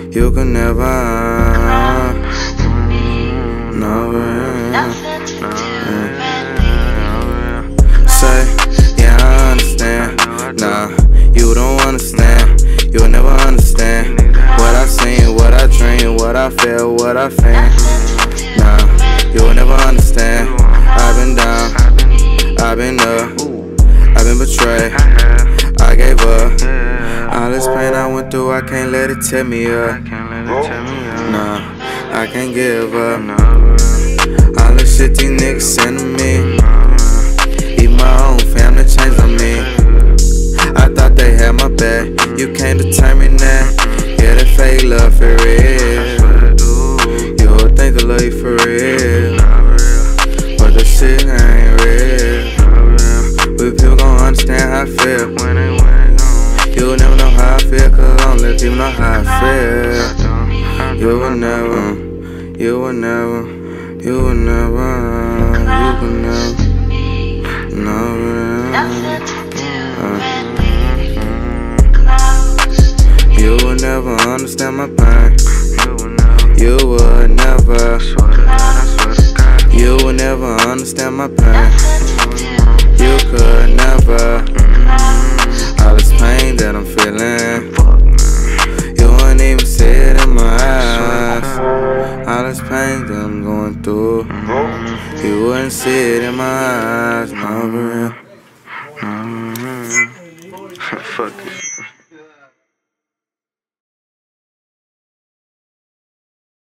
You can never, no, say, yeah, I understand. Nah, you don't understand. You'll never understand what I seen, what I dreamed, what I felt, what I think. Nah, you'll never understand. I've been down, I've been up, I've been betrayed, I gave up. All this pain I went through, I can't let it tear me up. Nah, I can't give up. All the shit these niggas send to me, even my own family changed on me. I thought they had my back, you can't determine that. Yeah, that fake love for real. You would think I love you for real, but the shit ain't real. But people gon' understand how I feel. You'll never know how I feel, cause I don't let people know how I feel. You will never, you will never, you will never, you will never, no. You will never understand my pain. You would never. You will never understand my pain. You could never. All this pain that I'm feeling, you wouldn't even see it in my eyes. All this pain that I'm going through, you wouldn't see it in my eyes. No, for real. Fuck it.